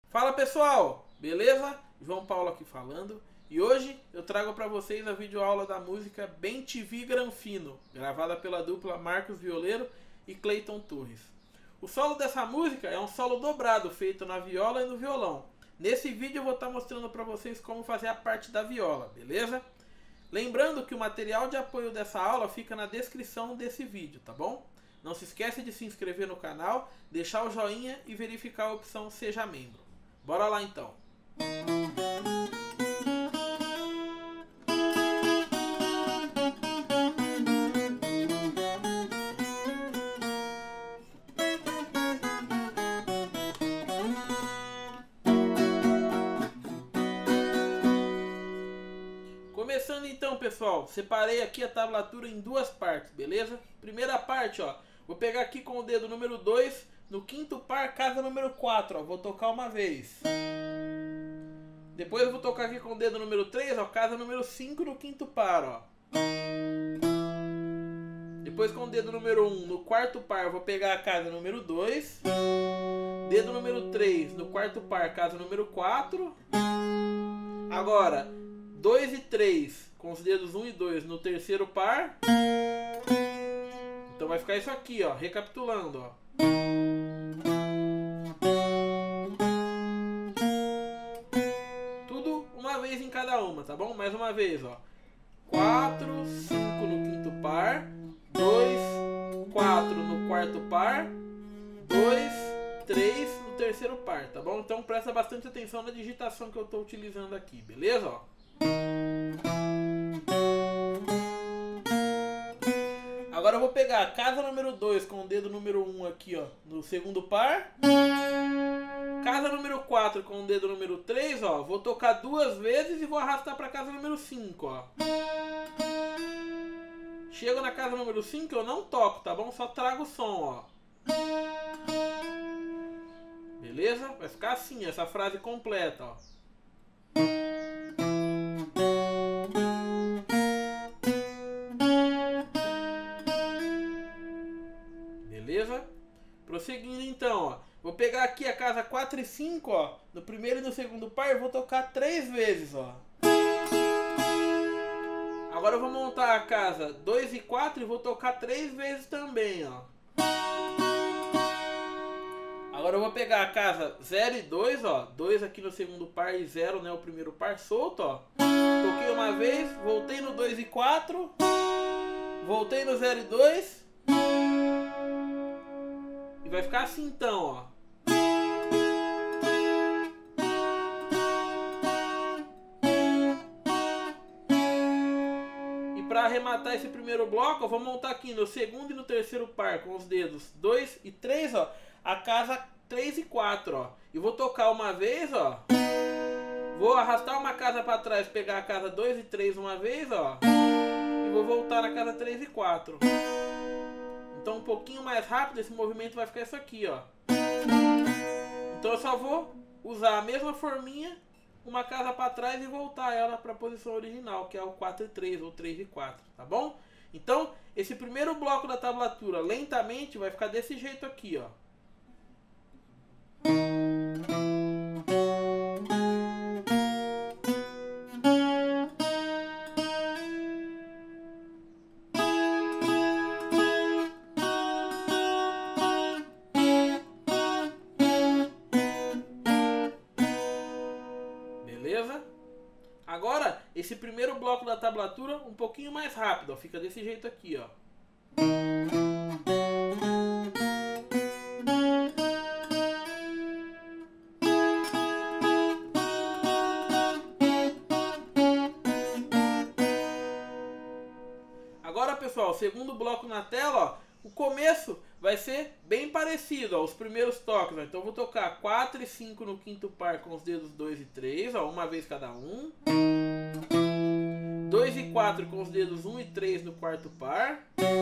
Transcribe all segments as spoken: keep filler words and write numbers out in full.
Fala pessoal, beleza? João Paulo aqui falando e hoje eu trago para vocês a videoaula da música Bem Te Vi Granfino, gravada pela dupla Marcos Violeiro e Cleiton Torres. O solo dessa música é um solo dobrado feito na viola e no violão. Nesse vídeo eu vou estar mostrando para vocês como fazer a parte da viola, beleza? Lembrando que o material de apoio dessa aula fica na descrição desse vídeo, tá bom? Não se esqueça de se inscrever no canal, deixar o joinha e verificar a opção Seja Membro. Bora lá então! Começando então, pessoal, separei aqui a tablatura em duas partes, beleza? Primeira parte, ó, vou pegar aqui com o dedo número dois no quinto par, casa número quatro, ó, vou tocar uma vez. Depois eu vou tocar aqui com o dedo número três, ó, casa número cinco no quinto par, ó. Depois com o dedo número um no quarto par, eu vou pegar a casa número dois. Dedo número três no quarto par, casa número quatro. Agora, dois e três com os dedos um e dois no terceiro par. Então vai ficar isso aqui, ó, recapitulando, ó. Tudo uma vez em cada uma, tá bom? Mais uma vez, ó. quatro, cinco no quinto par, dois, quatro no quarto par, dois, três no terceiro par, tá bom? Então presta bastante atenção na digitação que eu estou utilizando aqui, beleza? Ó. Agora eu vou pegar a casa número dois com o dedo número um aqui, ó, no segundo par. Casa número quatro com o dedo número três, ó, vou tocar duas vezes e vou arrastar para casa número cinco, ó. Chego na casa número cinco, eu não toco, tá bom? Só trago o som, ó. Beleza? Vai ficar assim, essa frase completa, ó. Beleza? Prosseguindo então, ó. Vou pegar aqui a casa quatro e cinco, ó. No primeiro e no segundo par eu vou tocar três vezes, ó. Agora eu vou montar a casa dois e quatro e vou tocar três vezes também, ó. Agora eu vou pegar a casa zero e dois, ó. dois aqui no segundo par e zero, né, o primeiro par solto, ó. Toquei uma vez, voltei no dois e quatro. Voltei no zero e dois. E vai ficar assim então, ó. E para arrematar esse primeiro bloco, eu vou montar aqui no segundo e no terceiro par com os dedos dois e três, ó, a casa três e quatro, ó. E vou tocar uma vez, ó. Vou arrastar uma casa para trás, pegar a casa dois e três uma vez, ó. E vou voltar na casa três e quatro. Então um pouquinho mais rápido esse movimento vai ficar isso aqui, ó. Então eu só vou usar a mesma forminha, uma casa para trás e voltar ela para a posição original, que é o quatro e três ou três e quatro, tá bom? Então esse primeiro bloco da tablatura lentamente vai ficar desse jeito aqui, ó. Beleza? Agora, esse primeiro bloco da tablatura um pouquinho mais rápido, ó. Fica desse jeito aqui, ó. Agora, pessoal, segundo bloco na tela, ó. O começo vai ser bem parecido, ó, os primeiros toques, ó. Então eu vou tocar quatro e cinco no quinto par com os dedos dois e três, ó, uma vez cada um. dois e quatro com os dedos um e três no quarto par.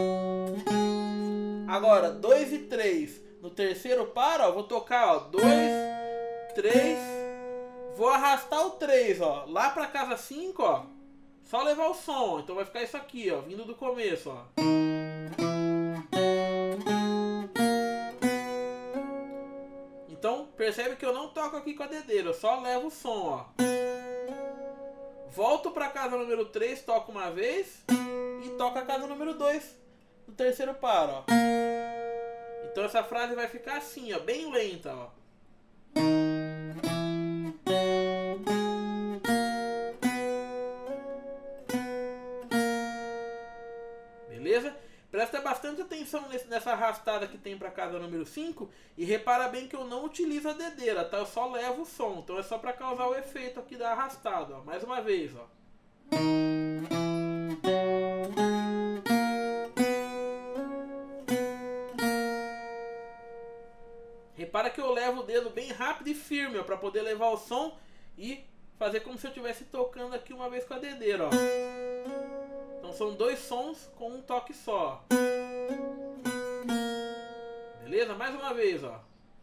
Agora dois e três no terceiro par, ó, vou tocar, ó, dois, três, vou arrastar o três, ó, lá para casa cinco, ó. Só levar o som, então vai ficar isso aqui, ó, vindo do começo, ó. Então percebe que eu não toco aqui com a dedeira, eu só levo o som, ó. Volto pra casa número três, toco uma vez e toco a casa número dois no terceiro par, ó. Então essa frase vai ficar assim, ó, bem lenta, ó. Beleza? Presta bastante atenção nesse, nessa arrastada que tem para casa número cinco e repara bem que eu não utilizo a dedeira, tá? Eu só levo o som, então é só para causar o efeito aqui da arrastada, ó. Mais uma vez, ó. Repara que eu levo o dedo bem rápido e firme, ó, para poder levar o som e fazer como se eu estivesse tocando aqui uma vez com a dedeira, ó. Então são dois sons com um toque só. Beleza? Mais uma vez, ó.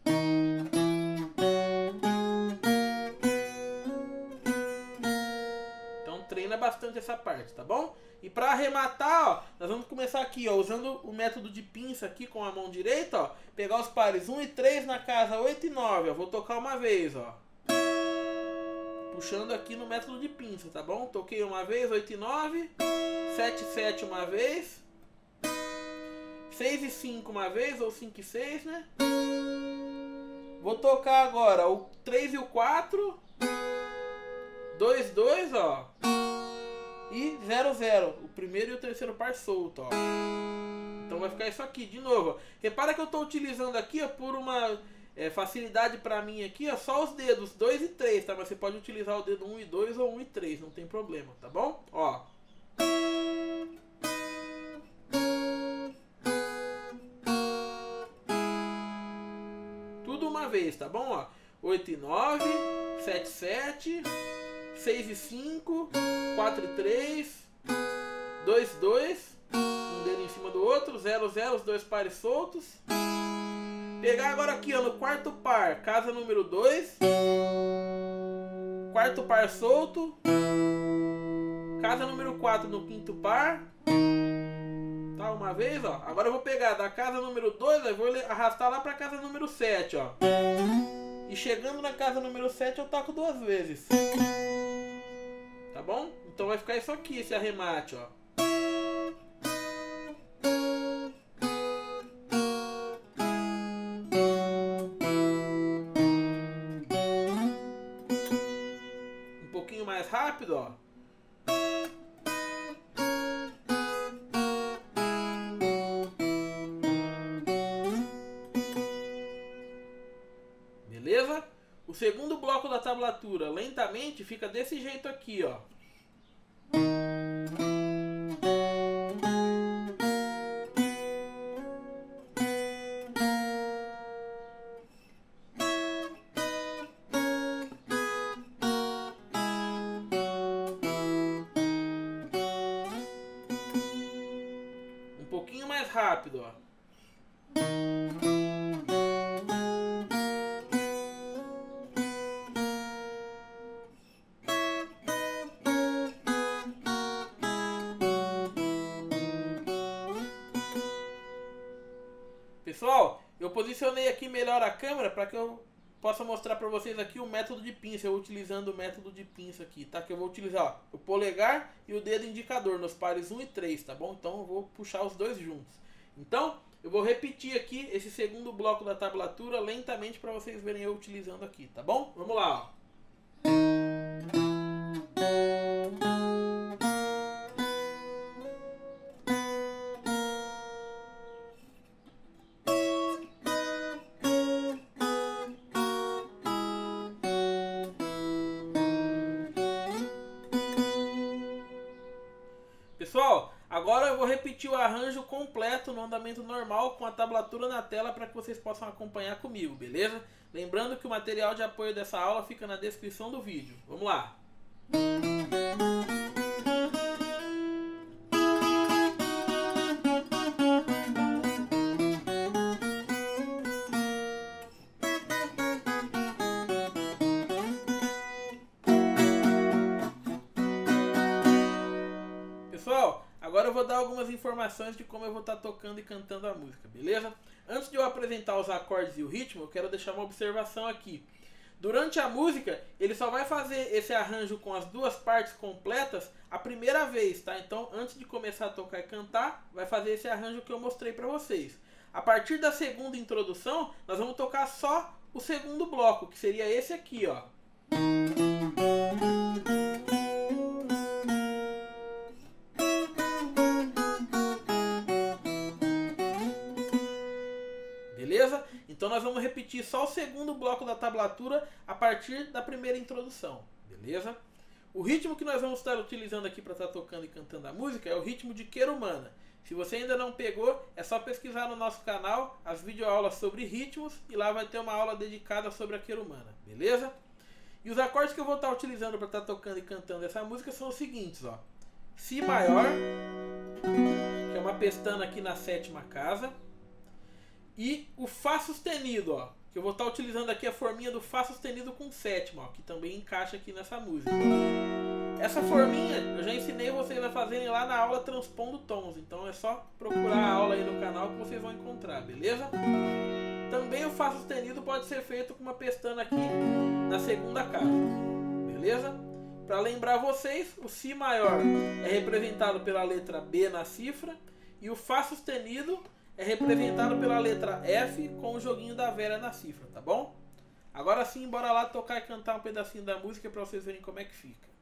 Então treina bastante essa parte, tá bom? E para arrematar, ó, nós vamos começar aqui, ó, usando o método de pinça aqui com a mão direita, ó, pegar os pares um e três na casa oito e nove, ó. Vou tocar uma vez, ó. Puxando aqui no método de pinça, tá bom? Toquei uma vez, oito e nove, sete e sete uma vez, seis e cinco uma vez, ou cinco e seis, né? Vou tocar agora o três e o quatro, dois, dois, ó, e zero, zero, o primeiro e o terceiro par solto, ó. Então vai ficar isso aqui, de novo, ó. Repara que eu estou utilizando aqui, ó, por uma... É, facilidade pra mim aqui, ó, só os dedos dois e três, tá? Mas você pode utilizar o dedo um e dois ou um e três, não tem problema, tá bom? Ó. Tudo uma vez, tá bom? Ó. oito e nove, sete e sete, seis e cinco, quatro e três, dois e dois, um dedo em cima do outro, zero, zero, os dois pares soltos. Pegar agora aqui, ó, no quarto par, casa número dois, quarto par solto, casa número quatro no quinto par, tá, uma vez, ó. Agora eu vou pegar da casa número dois, eu vou arrastar lá pra casa número sete, ó. E chegando na casa número sete eu toco duas vezes. Tá bom? Então vai ficar isso aqui, esse arremate, ó. Mais rápido, ó. Beleza? O segundo bloco da tablatura, lentamente, fica desse jeito aqui, ó. Mais rápido, ó. Pessoal, eu posicionei aqui melhor a câmera para que eu possa mostrar para vocês aqui o método de pinça, eu utilizando o método de pinça aqui, tá? Que eu vou utilizar, ó, o polegar e o dedo indicador nos pares um e três, tá bom? Então eu vou puxar os dois juntos. Então, eu vou repetir aqui esse segundo bloco da tablatura lentamente para vocês verem eu utilizando aqui, tá bom? Vamos lá, ó. Pessoal, agora eu vou repetir o arranjo completo no andamento normal com a tablatura na tela para que vocês possam acompanhar comigo, beleza? Lembrando que o material de apoio dessa aula fica na descrição do vídeo. Vamos lá! Pessoal, agora eu vou vou dar algumas informações de como eu vou estar tocando e cantando a música, beleza? Antes de eu apresentar os acordes e o ritmo, eu quero deixar uma observação aqui. Durante a música, ele só vai fazer esse arranjo com as duas partes completas a primeira vez, tá? Então, antes de começar a tocar e cantar, vai fazer esse arranjo que eu mostrei pra vocês. A partir da segunda introdução, nós vamos tocar só o segundo bloco, que seria esse aqui, ó. Beleza? Então nós vamos repetir só o segundo bloco da tablatura a partir da primeira introdução. Beleza? O ritmo que nós vamos estar utilizando aqui para estar tocando e cantando a música é o ritmo de querumana. Se você ainda não pegou, é só pesquisar no nosso canal as videoaulas sobre ritmos e lá vai ter uma aula dedicada sobre a querumana. Beleza? E os acordes que eu vou estar utilizando para estar tocando e cantando essa música são os seguintes, ó. Si maior, que é uma pestana aqui na sétima casa. E o Fá sustenido, ó, que eu vou estar utilizando aqui a forminha do Fá sustenido com sétima, ó, que também encaixa aqui nessa música. Essa forminha eu já ensinei vocês a fazerem lá na aula Transpondo Tons, então é só procurar a aula aí no canal que vocês vão encontrar, beleza? Também o Fá sustenido pode ser feito com uma pestana aqui na segunda casa, beleza? Para lembrar vocês, o Si maior é representado pela letra B na cifra e o Fá sustenido é representado pela letra F com o joguinho da Vera na cifra, tá bom? Agora sim, bora lá tocar e cantar um pedacinho da música para vocês verem como é que fica.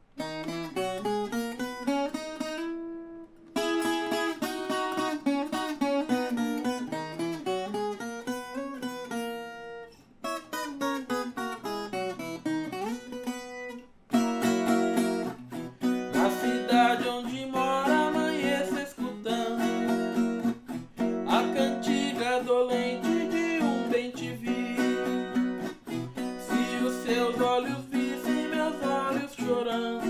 Na cidade onde mora, amanheço escutando a cantiga dolente de um bem-te-vi. Se os seus olhos vissem meus olhos chorando,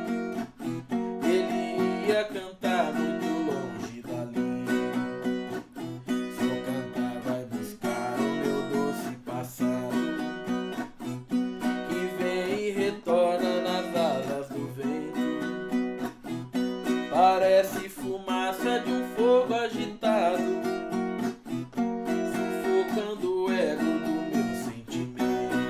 ele ia cantar muito longe dali. Seu cantar vai buscar o meu doce passado, que vem e retorna nas asas do vento. Parece fumaça de um fogo agitado, sufocando o ego do meu sentimento.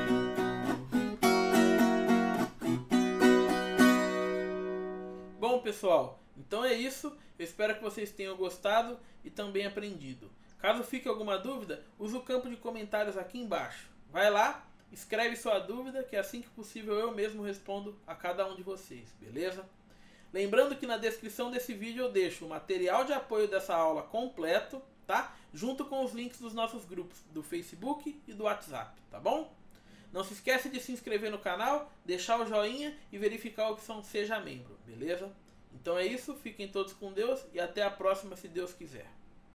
Bom, pessoal, então é isso. Eu espero que vocês tenham gostado e também aprendido. Caso fique alguma dúvida, use o campo de comentários aqui embaixo. Vai lá, escreve sua dúvida, que assim que possível eu mesmo respondo a cada um de vocês, beleza? Lembrando que na descrição desse vídeo eu deixo o material de apoio dessa aula completo, tá? Junto com os links dos nossos grupos do Facebook e do WhatsApp, tá bom? Não se esquece de se inscrever no canal, deixar o joinha e verificar a opção Seja Membro, beleza? Então é isso, fiquem todos com Deus e até a próxima, se Deus quiser.